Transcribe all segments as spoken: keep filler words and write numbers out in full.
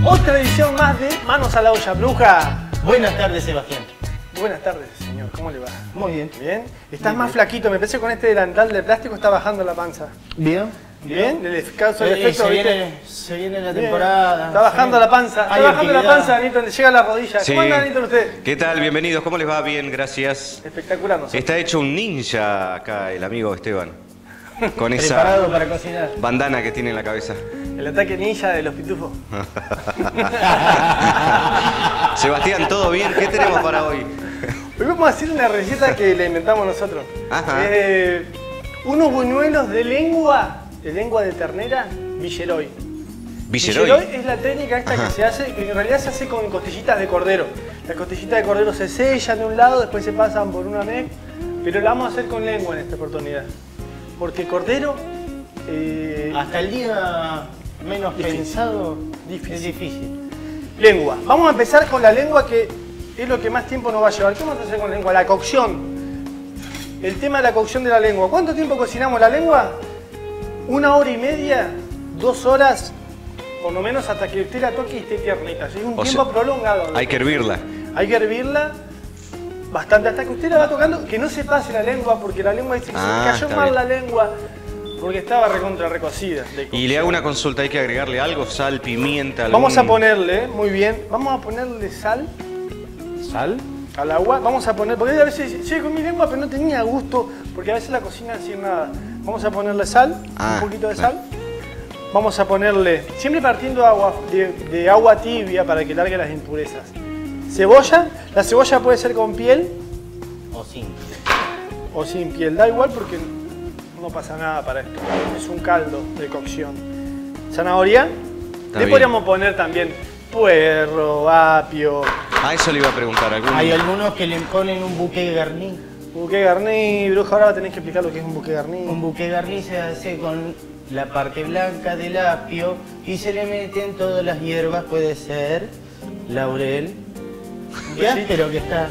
Otra edición más de Manos a la Olla, Bruja. Buenas tardes, Sebastián. Buenas tardes, señor. ¿Cómo le va? Muy bien. ¿Bien? Estás Bien, más bien. flaquito. Me parece que con este delantal de plástico está bajando la panza. Bien. ¿Bien? Le causa el Eh, efecto, se, ¿viste? viene, se viene la Bien. temporada. Está bajando la panza. Está Hay bajando la actividad. panza, Danito, donde llega la rodilla. Sí. ¿Cómo anda, Danito, usted? ¿Qué tal? Bienvenidos. ¿Cómo les va? Bien, gracias. Espectacular, nosotros. Está hecho un ninja acá el amigo Esteban. Con esa Preparado para cocinar. bandana que tiene en la cabeza. El ataque ninja de los pitufos. Sebastián, ¿todo bien? ¿Qué tenemos para hoy? Hoy vamos a hacer una receta que la inventamos nosotros. Ajá. Eh, unos buñuelos de lengua, de lengua de ternera, Villeroy. Villeroy. es la técnica esta Ajá. que se hace, que en realidad se hace con costillitas de cordero. Las costillitas de cordero se sellan de un lado, después se pasan por una mez, pero la vamos a hacer con lengua en esta oportunidad. Porque cordero... eh, Hasta el día menos Difícil. pensado Difícil. es difícil. Lengua. Vamos a empezar con la lengua, que es lo que más tiempo nos va a llevar. ¿Qué vamos a hacer con la lengua? La cocción. El tema de la cocción de la lengua. ¿Cuánto tiempo cocinamos la lengua? Una hora y media, dos horas, por lo menos hasta que usted la toque y esté tiernita. Es un O tiempo sea, prolongado. Hay que hervirla. Hay que hervirla bastante hasta que usted la va tocando, que no se pase la lengua, porque la lengua dice que Ah, se cayó está mal bien. la lengua, porque estaba recontra recocida. de Y le hago una consulta. ¿Hay que agregarle algo? ¿Sal, pimienta? Algún... Vamos a ponerle, muy bien, vamos a ponerle sal ¿Sal? al agua. Vamos a poner, porque a veces, sí, con mi lengua, pero no tenía gusto, porque a veces la cocina sin nada. Vamos a ponerle sal, Ah, un poquito de claro. sal. Vamos a ponerle, siempre partiendo agua, de, de agua tibia para que largue las impurezas. Cebolla, la cebolla puede ser con piel ¿O sin? o sin piel, da igual porque no pasa nada para esto. Es un caldo de cocción. Zanahoria, le bien. podríamos poner también puerro, apio, Ah, eso le iba a preguntar. ¿Algún... Hay algunos que le ponen un buque garní. buque garní. Bruja, ahora tenés que explicar lo que es un buque garní. Un buque garní se hace con la parte blanca del apio y se le meten todas las hierbas, puede ser laurel. Qué Sí. áspero que está.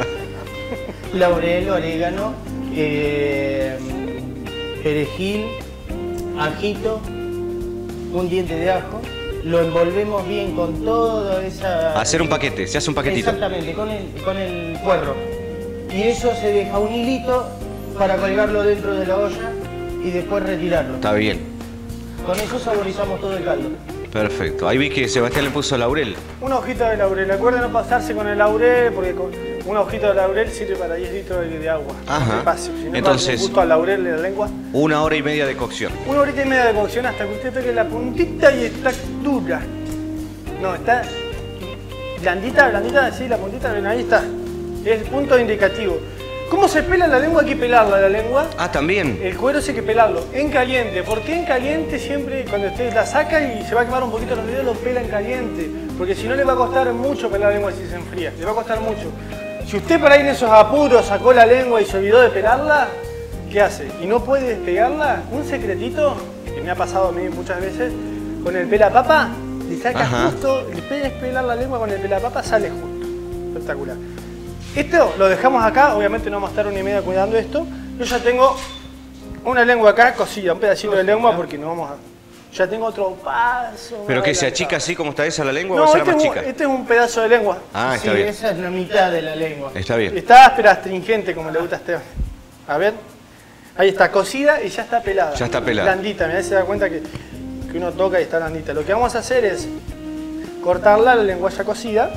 Laurel, orégano, eh, perejil, ajito, un diente de ajo. Lo envolvemos bien con toda esa... Hacer un paquete. Se hace un paquetito. Exactamente, con el, con el puerro. Y eso se deja un hilito para colgarlo dentro de la olla y después retirarlo. Está bien. Con eso saborizamos todo el caldo. Perfecto. Ahí vi que Sebastián le puso laurel. Una hojita de laurel. Recuerden no pasarse con el laurel, porque con una hojita de laurel sirve para diez litros de, de agua. Ajá. No se pase. Si no Entonces- pasa gusto al laurel de la lengua. Una hora y media de cocción. Una horita y media de cocción hasta que usted toque la puntita y está dura. No, está blandita, blandita, sí, la puntita, ven, ahí está. Es el punto indicativo. ¿Cómo se pela la lengua? Hay que pelarla la lengua. Ah, también. El cuero sí hay que pelarlo en caliente. ¿Por qué en caliente? Siempre cuando usted la saca y se va a quemar un poquito los dedos, lo pela en caliente. Porque si no le va a costar mucho pelar la lengua si se enfría. Le va a costar mucho. Si usted por ahí en esos apuros sacó la lengua y se olvidó de pelarla, ¿qué hace? Y no puede despegarla, un secretito que me ha pasado a mí muchas veces, con el pelapapa, le saca Ajá. justo, le puedes pelar la lengua con el pelapapa, sale justo. Espectacular. Esto lo dejamos acá, obviamente no vamos a estar una y media cuidando esto. Yo ya tengo una lengua acá cocida, un pedacito de lengua porque no vamos a... Ya tengo otro paso. ¿Pero que se adelantado. achica así como está esa la lengua o No, será este es, más un, chica? este es un pedazo de lengua. Ah, está Sí, bien. esa es la mitad de la lengua. Está bien. Está áspera, astringente, como le gusta a Esteban. A ver. Ahí está, cocida y ya está pelada. Ya está pelada. Blandita, mirá, se da cuenta que, que uno toca y está blandita. Lo que vamos a hacer es cortarla, la lengua ya cocida,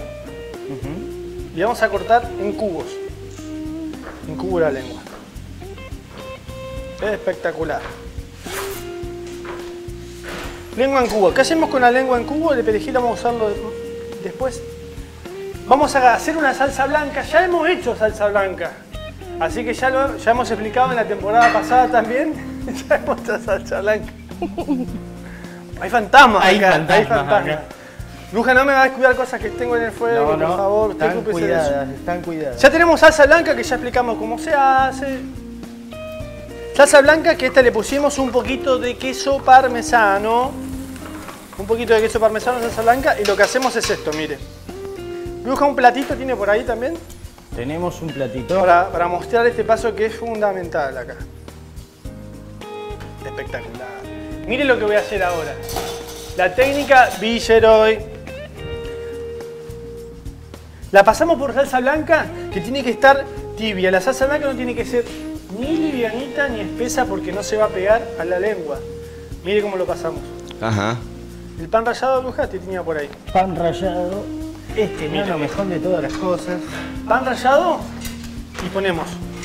y vamos a cortar en cubos. En cubo la lengua. Es espectacular. Lengua en cubo. ¿Qué hacemos con la lengua en cubo? El perejil vamos a usarlo después. Vamos a hacer una salsa blanca. Ya hemos hecho salsa blanca. Así que ya lo ya hemos explicado en la temporada pasada también. Ya hemos hecho salsa blanca. Hay fantasmas Hay acá. fantasmas hay fantasmas. acá. Bruja, no me va a descuidar cosas que tengo en el fuego, No, no, por favor. usted están ocúpese de eso. cuidadas, están cuidadas. Ya tenemos salsa blanca que ya explicamos cómo se hace. Salsa blanca que a esta le pusimos un poquito de queso parmesano. Un poquito de queso parmesano en salsa blanca y lo que hacemos es esto, mire. Bruja, un platito tiene por ahí también Tenemos un platito. para, para mostrar este paso que es fundamental acá. Espectacular. Mire lo que voy a hacer ahora. La técnica Villeroy. La pasamos por salsa blanca, que tiene que estar tibia. La salsa blanca no tiene que ser ni livianita ni espesa porque no se va a pegar a la lengua. Mire cómo lo pasamos. Ajá. El pan rallado, Bruja, te tenía por ahí. Pan rallado. Este no es lo mejor de todas las cosas. Pan rallado y ponemos.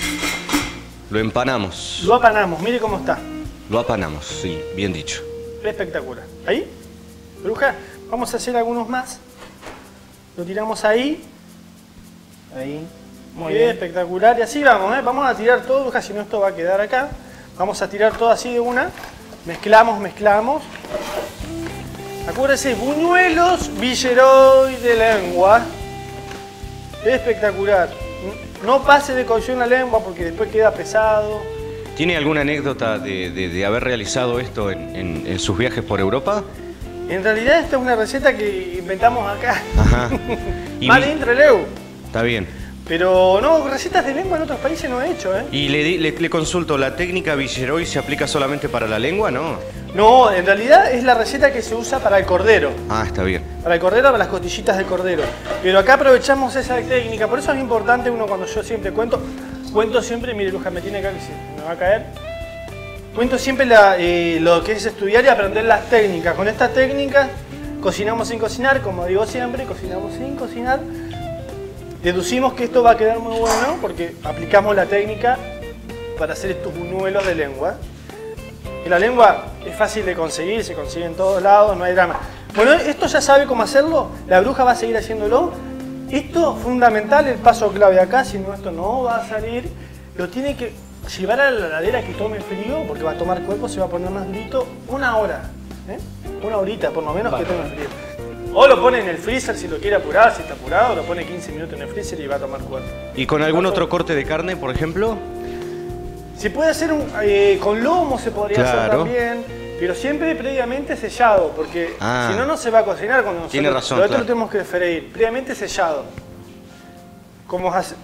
Lo empanamos. Lo apanamos, mire cómo está. Lo apanamos, sí, bien dicho. Espectacular. ¿Ahí? Bruja, vamos a hacer algunos más. Lo tiramos ahí. Ahí. Muy Qué bien. espectacular. Y así vamos, ¿eh? Vamos a tirar todo, Bruja, si no esto va a quedar acá. Vamos a tirar todo así de una. Mezclamos, mezclamos. Acuérdense, buñuelos Villeroy de lengua. Espectacular. No pase de cocción la lengua porque después queda pesado. ¿Tiene alguna anécdota de, de- de haber realizado esto en, en- en sus viajes por Europa? En realidad esta es una receta que inventamos acá. Ajá. Y Mal vi- intreleu. Está bien. Pero no, recetas de lengua en otros países no he hecho, ¿eh? Y le, di- le- le consulto, ¿la técnica Villeroy se aplica solamente para la lengua, no? No, en realidad es la receta que se usa para el cordero. Ah, está bien. Para el cordero, para las costillitas de cordero. Pero acá aprovechamos esa técnica. Por eso es importante uno cuando yo siempre cuento, cuento siempre, mire, Luja, me tiene acá que se me va a caer. Cuento siempre la, eh, lo que es estudiar y aprender las técnicas. Con estas técnicas cocinamos sin cocinar, como digo siempre, cocinamos sin cocinar. Deducimos que esto va a quedar muy bueno porque aplicamos la técnica para hacer estos buñuelos de lengua. Y la lengua es fácil de conseguir, se consigue en todos lados, no hay drama. Bueno, esto ya sabe cómo hacerlo, la Bruja va a seguir haciéndolo. Esto fundamental, el paso clave acá, si no esto no va a salir, lo tiene que llevar a la heladera que tome frío, porque va a tomar cuerpo, se va a poner más durito, una hora. ¿eh? Una horita por lo menos vale. Que tome frío. O lo pone en el freezer si lo quiere apurar, si está apurado, lo pone quince minutos en el freezer y va a tomar cuerpo. ¿Y con algún otro corte de carne, por ejemplo? Se puede hacer un, eh, con lomo, se podría Claro. hacer también, pero siempre previamente sellado, porque Ah. si no, no se va a cocinar cuando nosotros. Tiene razón, Lo otro claro. lo tenemos que freír, previamente sellado. ¿Cómo hace?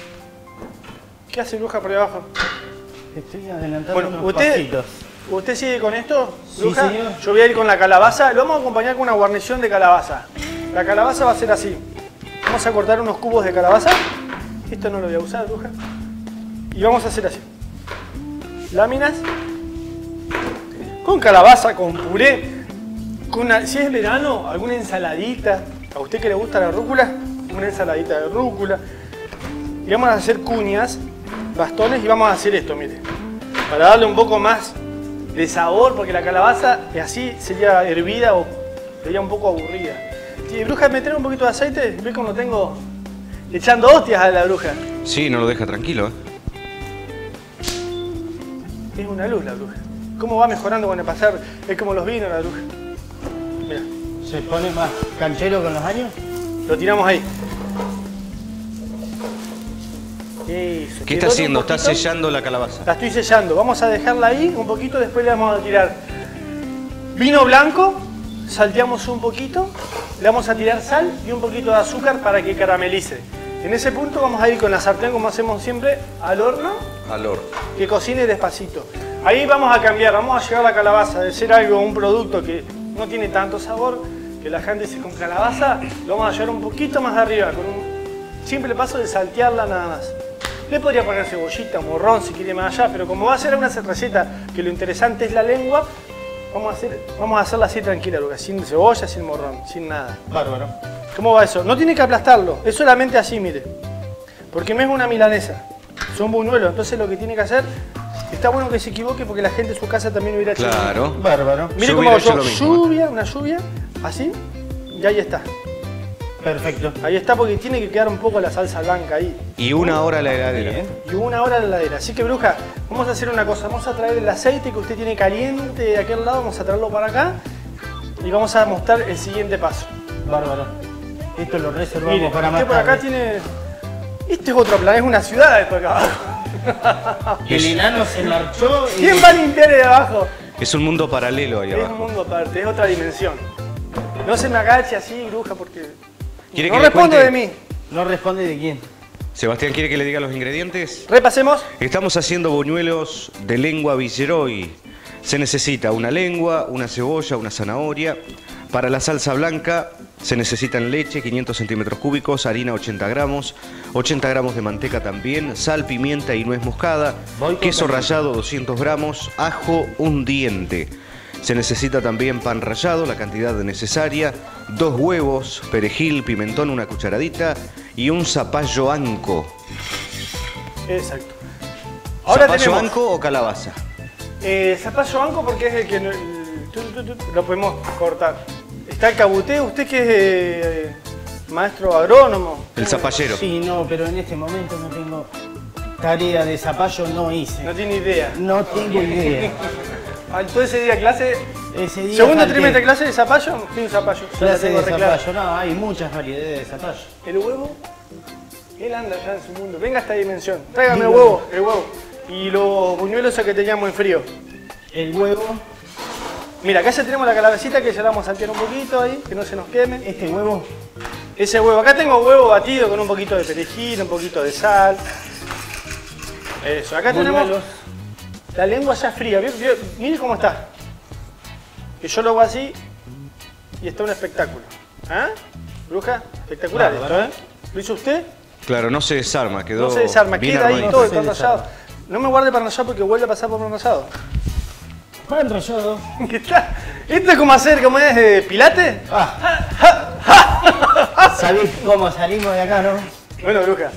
¿Qué hace Bruja por ahí abajo? Estoy adelantando Bueno, unos usted, pasitos. ¿usted sigue con esto, Sí, Bruja? señor. Yo voy a ir con la calabaza, lo vamos a acompañar con una guarnición de calabaza. La calabaza va a ser así. Vamos a cortar unos cubos de calabaza. Esto no lo voy a usar, Bruja. Y vamos a hacer así. Láminas. Con calabaza, con puré. Con una- si es verano, alguna ensaladita. A usted que le gusta la rúcula, una ensaladita de rúcula. Y vamos a hacer cuñas, bastones, y vamos a hacer esto, mire. Para darle un poco más de sabor, porque la calabaza así sería hervida o sería un poco aburrida. Sí, Bruja, meter un poquito de aceite, ve cómo tengo echando hostias a la Bruja. Sí, no lo deja tranquilo, ¿eh? Es una luz la Bruja. ¿Cómo va mejorando con el pasar? Es como los vinos la Bruja. Mira, ¿Se pone más canchero con los años? lo tiramos ahí. Eso, ¿Qué quedó está un haciendo? Está poquito. sellando la calabaza. La estoy sellando. Vamos a dejarla ahí un poquito, después le vamos a tirar vino blanco, salteamos un poquito, le vamos a tirar sal y un poquito de azúcar para que caramelice. En ese punto vamos a ir con la sartén, como hacemos siempre, al horno, Al horno. que cocine despacito. Ahí vamos a cambiar, vamos a llevar la calabaza de ser algo, un producto que no tiene tanto sabor, que la gente dice con calabaza, lo vamos a llevar un poquito más arriba, con un simple paso de saltearla nada más. Le podría poner cebollita, morrón si quiere más allá, pero como va a ser una receta que lo interesante es la lengua, vamos a, hacer, vamos a hacerla así tranquila, Lucas, sin cebolla, sin morrón, sin nada. Bárbaro. ¿Cómo va eso? No tiene que aplastarlo, es solamente así, mire. Porque no es una milanesa, son buñuelos, entonces lo que tiene que hacer, está bueno que se equivoque porque la gente en su casa también hubiera hecho. Claro. Bárbaro. Mire Yo cómo hubiera hago yo, hecho lo mismo, lluvia, una lluvia, así, y ahí está. Perfecto. Ahí está porque tiene que quedar un poco la salsa blanca ahí. Y una hora a la heladera. Bien. Y una hora en la heladera. Así que, Bruja, vamos a hacer una cosa. Vamos a traer el aceite que usted tiene caliente de aquel lado, vamos a traerlo para acá y vamos a mostrar el siguiente paso. Bárbaro. Esto lo reservamos Mire, para más usted por acá tarde. tiene... Este es otro plan, es una ciudad esto acá abajo. El enano se marchó y... ¿Quién va a limpiar de abajo? Es un mundo paralelo ahí Es un abajo. mundo aparte, es otra dimensión. No se me agache así, Bruja, porque... ¿Quiere No que le responde cuente? de mí. No responde de quién. Sebastián, ¿quiere que le diga los ingredientes? Repasemos. Estamos haciendo buñuelos de lengua Villeroy. Se necesita una lengua, una cebolla, una zanahoria. Para la salsa blanca, Se necesitan leche, quinientos centímetros cúbicos, harina ochenta gramos, ochenta gramos de manteca también, sal, pimienta y nuez moscada, queso rallado doscientos gramos, ajo un diente. Se necesita también pan rallado, la cantidad necesaria, dos huevos, perejil, pimentón, una cucharadita y un zapallo anco. Exacto. Ahora ¿Zapallo tenemos, anco o calabaza? Eh, zapallo anco porque es el que no, el, tu, tu, tu, lo podemos cortar. Está el cabuté, usted que es eh, maestro agrónomo. El zapallero. Sí, no, pero en este momento no tengo tarea de zapallo, no hice. No tiene idea. No tengo idea. Entonces ese día clase, Ese día segundo falté. trimestre clase de zapallo, tiene un zapallo. Ya la Clase tengo de re clara. zapallo, no, hay muchas variedades de zapallo. El huevo, él anda ya en su mundo. Venga a esta dimensión, tráigame el Dígame. huevo, el huevo. Y los buñuelos que teníamos en frío. El huevo, Mira, acá ya tenemos la calabacita que ya la vamos a saltear un poquito ahí, que no se nos queme. este huevo, Ese huevo, acá tengo huevo batido con un poquito de perejil, un poquito de sal. Eso, acá tenemos buñuelos. la lengua ya fría. ¿Vio? ¿Vio? Mire cómo está. Que yo lo hago así y está un espectáculo. ¿Ah? Bruja, espectacular Bárbaro. esto, ¿eh? ¿Lo hizo usted? Claro, no se desarma, quedó No se desarma, bien queda ahí armadito. todo el se pan desarma. rallado. No me guarde pan rallado porque vuelve a pasar por pan rallado. pan rallado. ¿Qué está? ¿Esto es como hacer, como es, eh, pilate? Ah. ¿Sabés cómo salimos de acá, no? Bueno, bruja.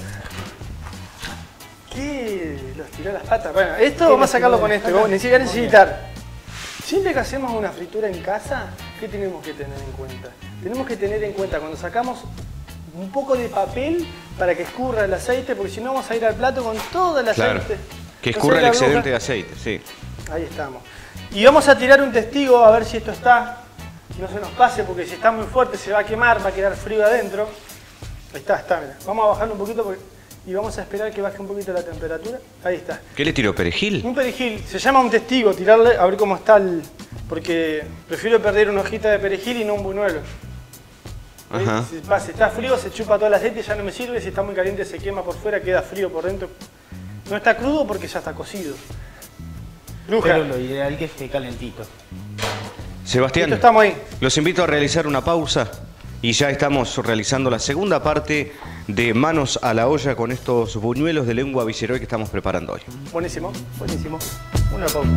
¿Qué? Los tiró las patas. Bueno, esto vamos a sacarlo con esto. Vamos a necesitar, necesitar. Siempre que hacemos una fritura en casa, ¿qué tenemos que tener en cuenta? Tenemos que tener en cuenta cuando sacamos un poco de papel para que escurra el aceite, porque si no vamos a ir al plato con todo el Claro, aceite. que ¿No escurra sé, el la excedente bruja? de aceite, sí. Ahí estamos. Y vamos a tirar un testigo a ver si esto está, que no se nos pase, porque si está muy fuerte se va a quemar, va a quedar frío adentro. Ahí está, está, mira. Vamos a bajarlo un poquito porque- y vamos a esperar que baje un poquito la temperatura. Ahí está. ¿Qué le tiró, perejil? Un perejil, se llama un testigo, tirarle a ver cómo está el... Porque prefiero perder una hojita de perejil y no un buñuelo. Ajá. Si, va, si está frío se chupa todo el aceite, ya no me sirve. Si está muy caliente se quema por fuera, queda frío por dentro. No está crudo porque ya está cocido. Bruja, Pero lo ideal que esté calentito. Sebastián, listo, estamos ahí. los invito a realizar una pausa y ya estamos realizando la segunda parte de Manos a la Olla con estos buñuelos de lengua viceroy que estamos preparando hoy. Buenísimo, buenísimo. Una pausa.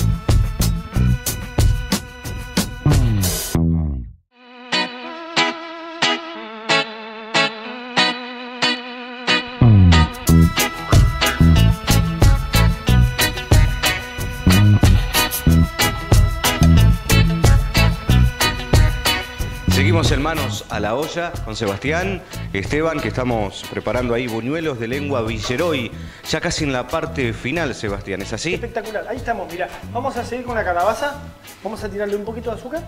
Seguimos en Manos a la Olla con Sebastián, Esteban, que estamos preparando ahí buñuelos de lengua viceroy, ya casi en la parte final, Sebastián, ¿es así? Espectacular, ahí estamos, mirá. Vamos a seguir con la calabaza. Vamos a tirarle un poquito de azúcar.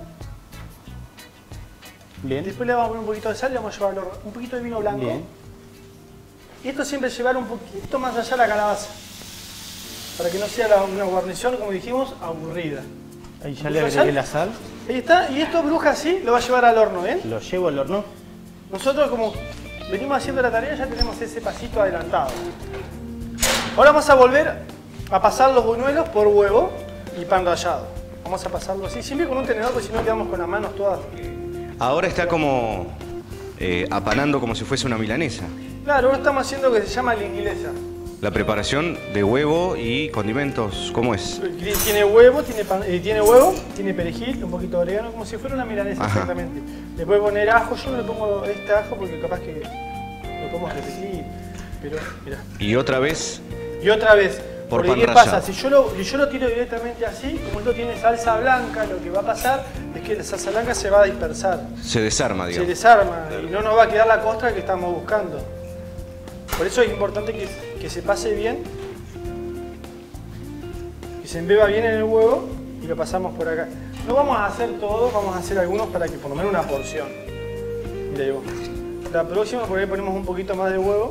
Bien. Después le vamos a poner un poquito de sal y vamos a llevarlo un poquito de vino blanco. Bien. Y esto siempre llevar un poquito más allá la calabaza. Para que no sea la- una guarnición, como dijimos, aburrida. Ahí ya ¿Un le poquito de agregué sal? la sal. Ahí está, y esto bruja así lo va a llevar al horno, ¿eh? Lo llevo al horno. Nosotros como venimos haciendo la tarea ya tenemos ese pasito adelantado. Ahora vamos a volver a pasar los buñuelos por huevo y pan rallado. Vamos a pasarlo así, siempre con un tenedor porque si no quedamos con las manos todas. Ahora está como eh, apanando como si fuese una milanesa. Claro, ahora estamos haciendo lo que se llama la inglesa. La preparación de huevo y condimentos, ¿cómo es? Tiene huevo, tiene, pan- eh, tiene huevo, tiene perejil, un poquito de orégano, como si fuera una milanesa Ajá. exactamente. Le puede poner ajo, yo no le pongo este ajo porque capaz que lo podemos repetir, pero mira. Y otra vez, Y otra vez, Por porque pan ¿qué rallado. pasa? Si yo, lo, si yo lo tiro directamente así, como esto tiene salsa blanca, lo que va a pasar es que la salsa blanca se va a dispersar, se desarma, se digamos. desarma y no nos va a quedar la costra que estamos buscando. Por eso es importante que, que se pase bien, que se embeba bien en el huevo y lo pasamos por acá. No vamos a hacer todo, vamos a hacer algunos para que por lo menos una porción. Mira, digo, la próxima por ahí ponemos un poquito más de huevo.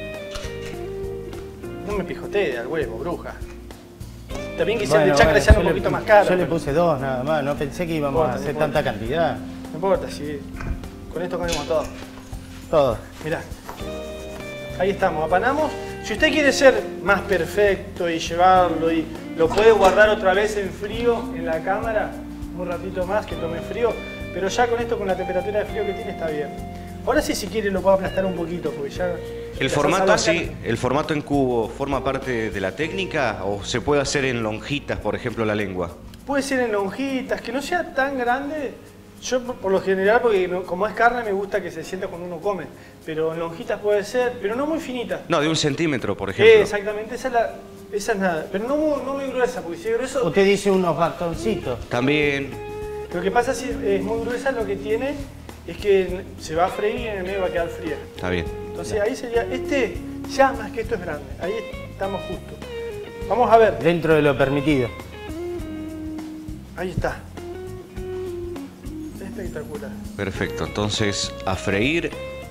No me pijotee al huevo, bruja. También quizás Bueno, de chacra bueno, sean yo un le- poquito más caros. Yo le pero puse dos nada más, no pensé que íbamos importa, a hacer no importa. tanta cantidad. No importa, si con esto comemos todo. Todo. Mirá, ahí estamos, apanamos. Si usted quiere ser más perfecto y llevarlo y lo puede guardar otra vez en frío en la cámara, un ratito más que tome frío, pero ya con esto, con la temperatura de frío que tiene, está bien. Ahora sí, si quiere, lo puedo aplastar un poquito, porque ya... ¿El formato así, el formato en cubo, forma parte de la técnica o se puede hacer en lonjitas, por ejemplo, la lengua? Puede ser en lonjitas, que no sea tan grande. Yo, por lo general, porque no, como es carne, me gusta que se sienta cuando uno come. Pero en lonjitas puede ser, pero no muy finita. No, de un centímetro, por ejemplo. Eh, exactamente, esa es, la, esa es nada. Pero no muy, no muy gruesa, porque si es grueso... Usted dice unos bastoncitos. También. Lo que pasa si es muy gruesa, lo que tiene es que se va a freír y en el medio va a quedar fría. Está bien. Entonces ahí sería, este ya más que esto es grande. Ahí estamos justo. Vamos a ver. Dentro de lo permitido. Ahí está. Espectacular. Perfecto, entonces a freír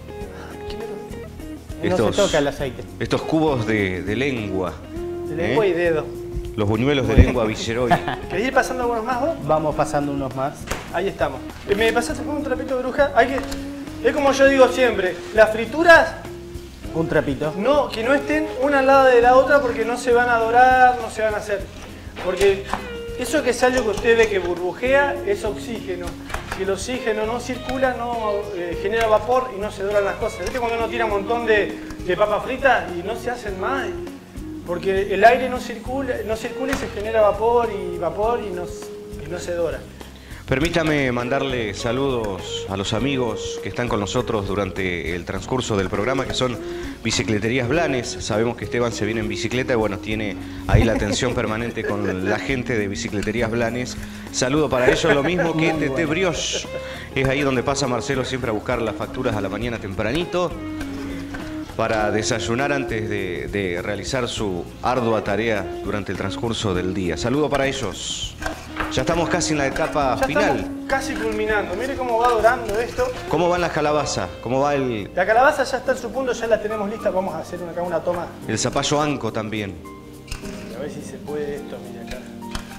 No se toca el aceite. Estos cubos de, de lengua. De lengua ¿eh? y dedo. Los buñuelos de lengua Viceroy. ¿Querés ir pasando algunos más vos? Vamos pasando unos más. Ahí estamos. ¿Me pasaste con un trapito de bruja? Hay que... Es como yo digo siempre, las frituras... Un trapito. No, que no estén una al lado de la otra porque no se van a dorar, no se van a hacer. Porque eso que sale que usted ve que burbujea es oxígeno. Si el oxígeno no circula, no eh, genera vapor y no se doran las cosas. ¿Viste cuando uno tira un montón de, de papas fritas y no se hacen más? Porque el aire no circula, no circula y se genera vapor y vapor y no, y no se dora. Permítame mandarle saludos a los amigos que están con nosotros durante el transcurso del programa, que son Bicicleterías Blanes. Sabemos que Esteban se viene en bicicleta y bueno, tiene ahí la atención permanente con la gente de Bicicleterías Blanes. Saludo para ellos, lo mismo que T T Brioche. Es ahí donde pasa Marcelo siempre a buscar las facturas a la mañana tempranito para desayunar antes de, de realizar su ardua tarea durante el transcurso del día. Saludo para ellos. Ya estamos casi en la etapa ya final. Estamos casi culminando. Mire cómo va dorando esto. ¿Cómo van las calabazas? ¿Cómo va el...? La calabaza ya está en su punto, ya la tenemos lista. Vamos a hacer acá una toma. El zapallo anco también. A ver si se puede esto, mire acá.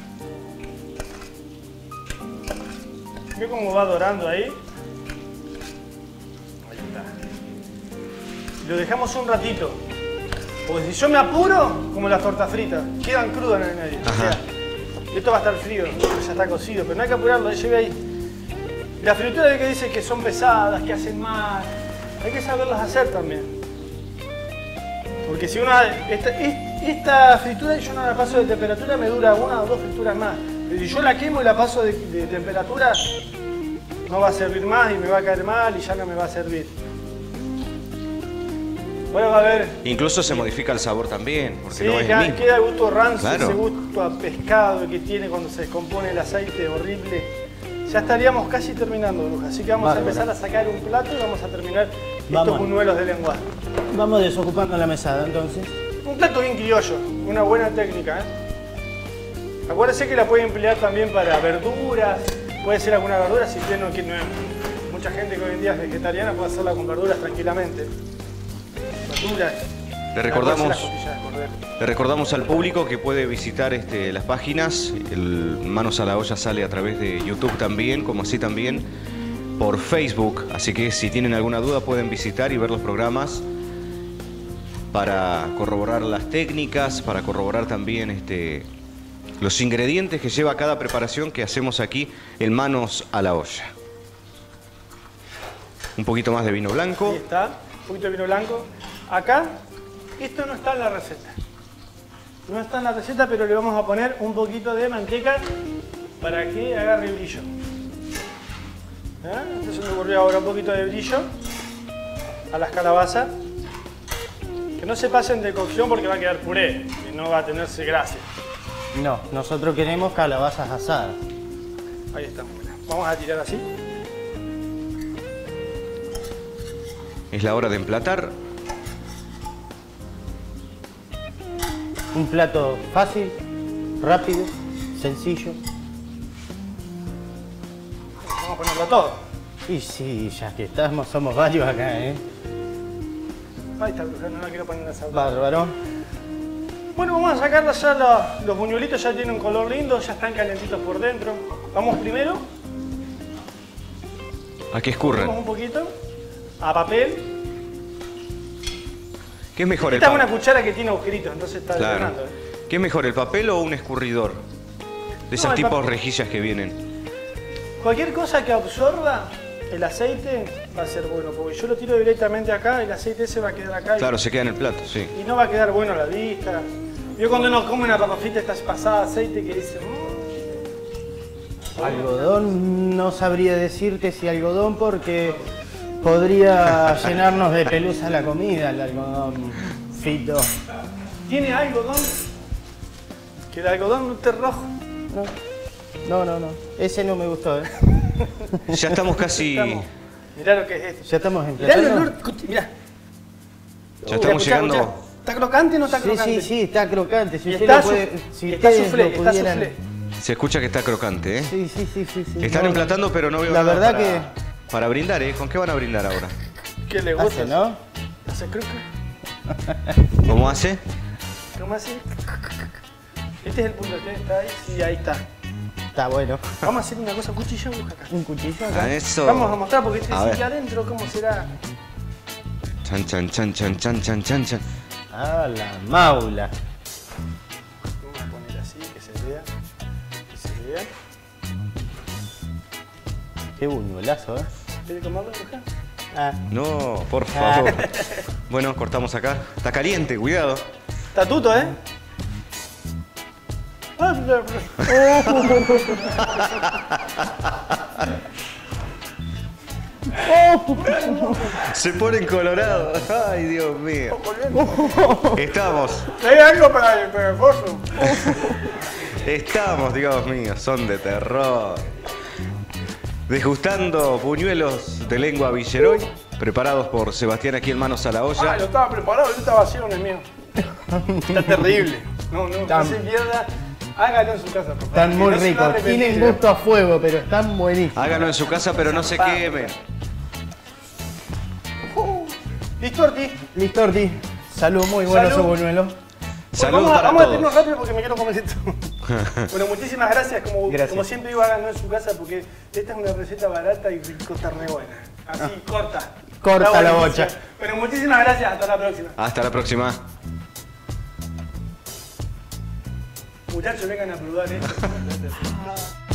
Mire cómo va dorando ahí. Ahí está. Lo dejamos un ratito. Porque si yo me apuro, como las tortas fritas, quedan crudas en el medio. O sea, esto va a estar frío, ya está cocido, pero no hay que apurarlo, lleve ahí. Las frituras de que dicen que son pesadas, que hacen mal, hay que saberlas hacer también. Porque si una, esta, esta fritura yo no la paso de temperatura, me dura una o dos frituras más. Pero si yo la quemo y la paso de, de temperatura, no va a servir más y me va a caer mal y ya no me va a servir. Ahora va a ver. Incluso se modifica el sabor también, porque sí, no es queda, el mismo. queda el gusto rancio, Claro. Ese gusto a pescado que tiene cuando se descompone el aceite, horrible. Ya estaríamos casi terminando, Bruja. Así que vamos Bárbaro. a empezar a sacar un plato y vamos a terminar Vamos. estos buñuelos de lengua. Vamos desocupando la mesada entonces. Un plato bien criollo, una buena técnica, ¿eh? Acuérdense que la puede emplear también para verduras, puede ser alguna verdura, si usted no quiere, no- mucha gente que hoy en día es vegetariana puede hacerla con verduras tranquilamente. Verduras. Le recordamos, Las costillas de cordero. le recordamos al público que puede visitar este, las páginas. El Manos a la Olla sale a través de YouTube también, como así también por Facebook. Así que si tienen alguna duda pueden visitar y ver los programas para corroborar las técnicas, para corroborar también este, los ingredientes que lleva cada preparación que hacemos aquí en Manos a la Olla. Un poquito más de vino blanco. Ahí está, un poquito de vino blanco. Acá, esto no está en la receta. No está en la receta, pero le vamos a poner un poquito de manteca para que agarre brillo. ¿Eh? Entonces me ocurrió ahora un poquito de brillo a las calabazas. Que no se pasen de cocción porque va a quedar puré y no va a tenerse gracia. No, nosotros queremos calabazas asadas. Ahí estamos. Vamos a tirar así. Es la hora de emplatar. Un plato fácil, rápido, sencillo. Vamos a ponerlo todo. Y sí, ya que estamos, somos varios acá, ¿eh? Ahí está, Bruja, no la quiero poner en la sal. Bárbaro. Bueno, vamos a sacarla ya, los, los buñuelitos ya tienen un color lindo, ya están calentitos por dentro. Vamos primero, A que ponemos escurran. un poquito a papel. ¿Qué es mejor el Esta es una papel? cuchara que tiene agujeritos, entonces está Claro. llenando. ¿eh? ¿Qué es mejor, el papel o un escurridor? De esas No, el tipos papel. rejillas que vienen. Cualquier cosa que absorba el aceite va a ser bueno, porque yo lo tiro directamente acá, el aceite ese va a quedar acá. Claro, y, se queda en el plato, sí. y no va a quedar bueno a la vista. Yo cuando uno come una papa frita está pasada de aceite que dice... Mmm. Algodón, no sabría decirte si algodón porque podría llenarnos de pelusa la comida, el algodón frito. ¿Tiene algodón? Que el algodón no esté rojo. No, no, no, no. Ese no me gustó, ¿eh? Ya estamos casi... Estamos. Mirá lo que es esto. Ya estamos Mirá el emplatando. olor, mirá. Ya estamos Escuchá, llegando... escuchá. ¿Está crocante o no está Sí, crocante? sí, sí, está crocante. Si Y usted está, lo su- puede, si está ustedes soufflé, lo está pudieran... soufflé. Se escucha que está crocante, ¿eh? Sí, sí, sí, sí, sí. Están No, emplatando, pero no veo La nada verdad para, que para brindar, ¿eh? ¿Con qué van a brindar ahora? ¿Qué le gusta? hace, ¿no? ¿Hace croca? ¿Cómo hace? ¿Cómo hace? Este es el punto que está ahí. Sí, ahí está. Está bueno. Vamos a hacer una cosa, un cuchillo busca acá. Un cuchillo A acá. eso. Vamos a mostrar porque este A sigue ver. adentro, ¿cómo será? Chan, chan, chan, chan, chan, chan, chan, chan. Ah, la maula. Vamos a poner así, que se vea. Que se vea. Qué buñuelazo, ¿eh? ¿Quieres comerlo, busca? Ah. No, por favor. Bueno, cortamos acá. Está caliente, cuidado. Está tuto, ¿eh? Se ponen colorados. Ay, Dios mío. Estamos, ¿Hay algo para el, para el pozo? estamos, Dios mío, son de terror. Degustando buñuelos de lengua Villeroy, preparados por Sebastián aquí en Manos a la Ah, Olla. lo estaba preparado, yo estaba vacío, no es mío. Está terrible. No, no, no Tan- se pierda. Hágalo en su casa, por favor. Están Que muy no se va a ricos. arrepentir, Tienen ¿eh? gusto a fuego, pero están buenísimos. Háganlo en su casa, pero no se quemen. ¿Listo, Ortiz? Listo, Ortiz. Salud, muy bueno Salud. su buñuelo. Bueno, Saludos vamos a, para vamos a terminar todos. rápido porque me quiero comer esto. Bueno, muchísimas gracias. Como, Gracias. como siempre digo, háganlo en su casa porque esta es una receta barata y rico, está re buena. Así, corta. Corta Está la buenísima. bocha. Bueno, muchísimas gracias. Hasta la próxima. Hasta la próxima. Muchachos, vengan a probar esto.